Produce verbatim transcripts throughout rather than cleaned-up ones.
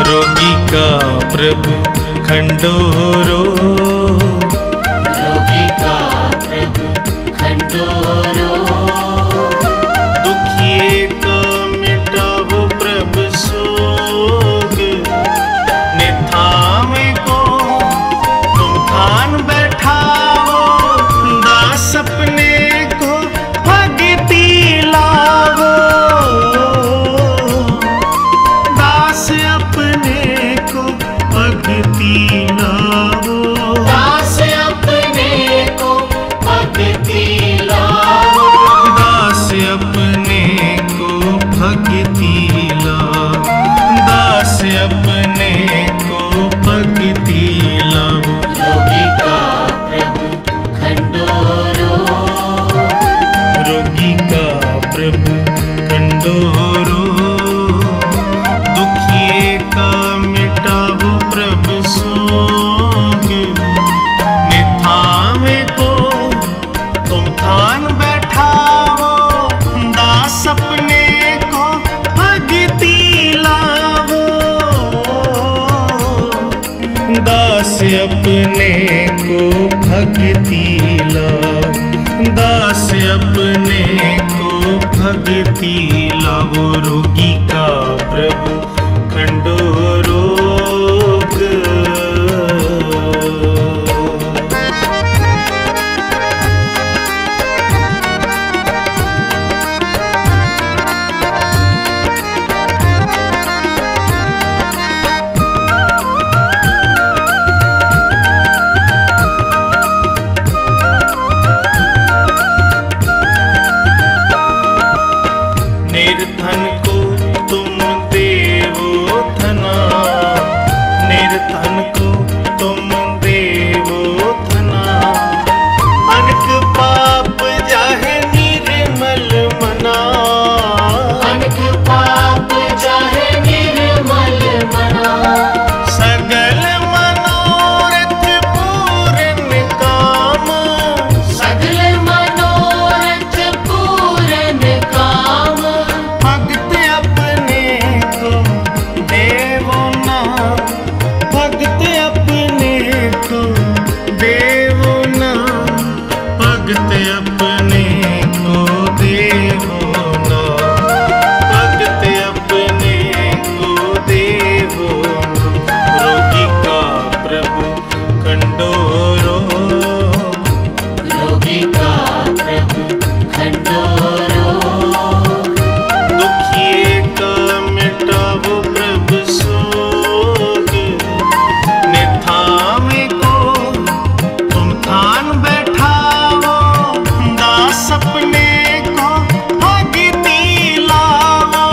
रोगी का प्रभु खंडोरो, रोगी का प्रभु खंडोरो, दुखिए का मिटाओ प्रभु सोग, निथावे को तुम थान बैठाओ, दास अपने को भगति लावो, दास अपने को भगति लावो, दास अपने को भगति लावो, दास अपने को भगति लावो, दास अपने को भगति लावो। रोगी का प्रभु खंडोरो, रोगी का प्रभु खंडोरो, दुखिए का मिटाओ प्रभु सोग, निथावे को तुम थान बैठाओ, दास अपने को भगति लावो, दास अपने को भगति लावो, दास अपने को भगति लावो। रोगी का प्रभु खंडोरो, निर्धन को तुम देवो धना, निर्धन को तुम देवो धना, अनक पाप जाहे निर्मल मना, अनक पाप जाहे निर्मल मना, सगल मनोरथ पूर्ण काम, सगल मनोरथ पूर्ण काम, भक्त अपने को देवो ना, भक्त अपने को देवो ना, भक्त अपने को देवो ना, भक्त अपने को देवो ना। रोगी का प्रभु खंडोरो, रोगी का प्रभु खंडोरो, दुखिए का मिटाओ प्रभु सोग, निथावे को तुम थान बैठाओ, दास अपने को भगति लावो,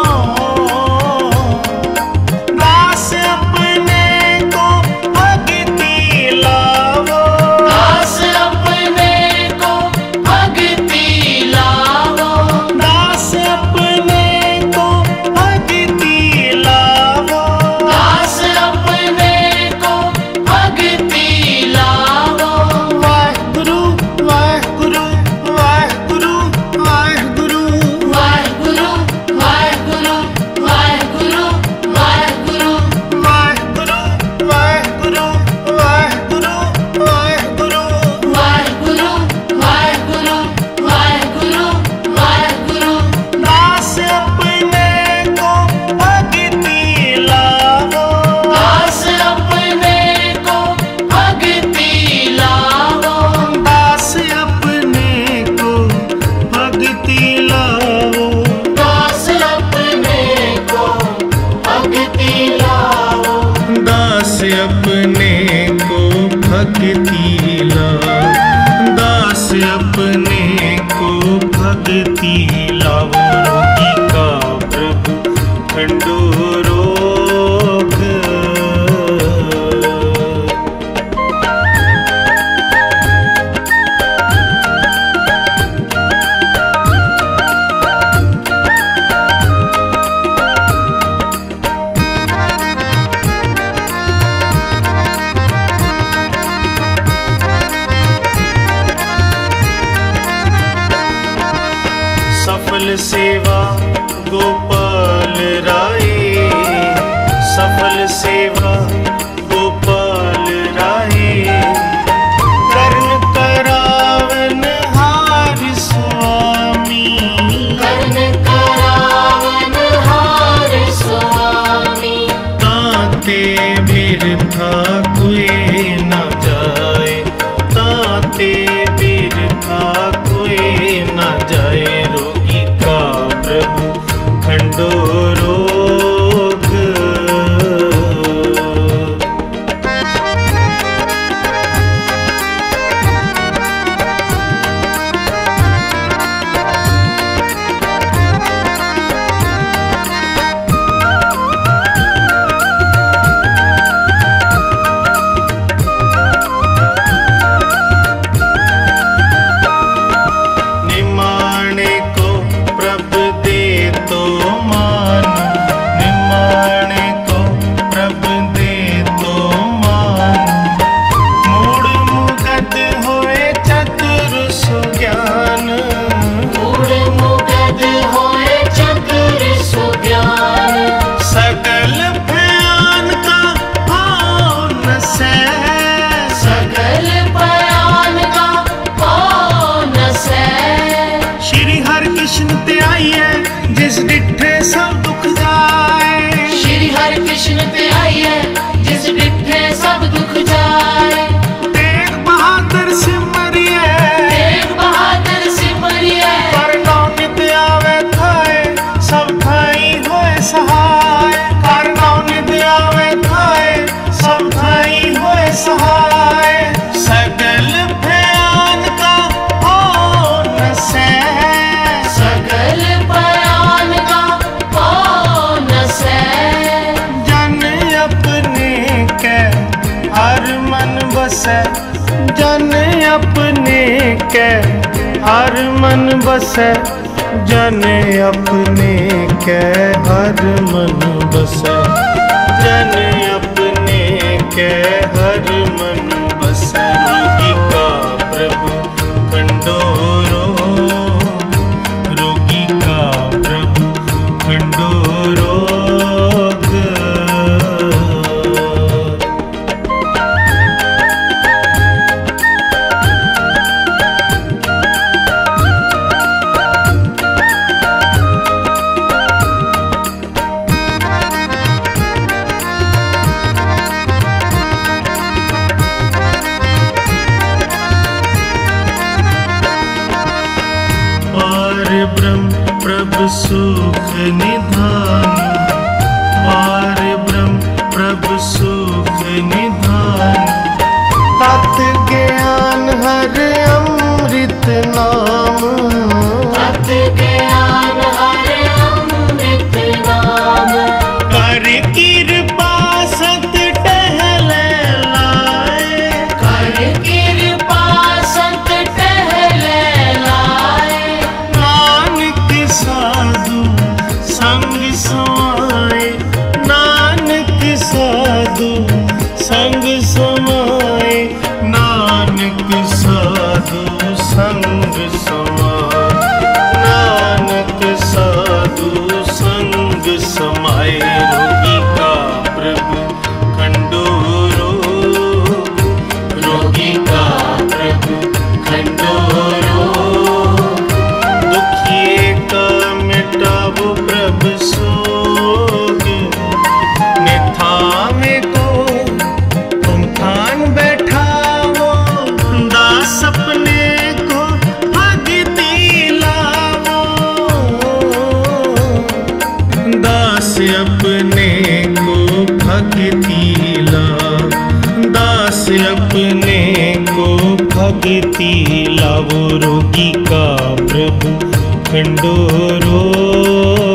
दास अपने को भगति लावो, दास अपने को भगति लावो, दास अपने को भगति लावो, दास अपने को भगति लावो। वाहिगुरु वाहिगुरु वाहिगुरु वाहिगुरु, वाहिगुरु वाहिगुरु वाहिगुरु वाहिगुरु, वाहिगुरु वाहिगुरु वाहिगुरु वाहिगुरु, वाहिगुरु वाहिगुरु वाहिगुरु वाहिगुरु, दास अपने को भगति लावो, दास अपने को भगति लावो, दास अपने को भगति लावो, दास अपने को भगति लावो, दास अपने को भगति लावो, दास अपने को भगति लावो। रोगी का प्रभु खंडोरो, सफल सेवा गोपाल राय, सफल काटे बिरथा कोई न जाए, रोगी का प्रभु खंडो रोग। जिस डिठे सब दुख जाए, श्री हरि कृष्ण ते आई है जिस डिठे सब दुख जाए। तेग बहादुर सिमरिए, तेग बहादुर सिमरिए, पर नौनित आवे थाए सब थाई होए सहाय। पर नौनित आवे थाए सब थाई होए सहाय। सगल भयान का हो न सै, सकल बयान का हो न सै। जन अपने के हर मन बसै, जन अपने के हर मन बसै, जन अपने के हर मन बसै, जन अपने के हर मन बसै। रोगी का प्रभु खंडो रोग, रोगी का प्रभु खंडो रोग। पार ब्रह्म प्रभु सुख निधान, पार ब्रह्म प्रभु सुख निधान। तत् ज्ञान हर अमृत नाम, तत् ज्ञान हर अमृत नाम। कर कृपा सत टहले लाए, कर कृपा संत टहले लाए। नानक साधु संग समाए, नानक साधु संग समाए, नानक साधु संग समाए, नानक साधु संग समाए। रोगी का प्रभु खंडो रोग, रोगी का प्रभु खंडो रोग। दुखिए का मिटाओ प्रभु सोग, निथावे को तुम थान बैठाओ। दास अपने को भगति लाओ, दास अपने को भगति लाओ, दास अपने को भगति लाओ। रोगी का प्रभु खंडो रोग।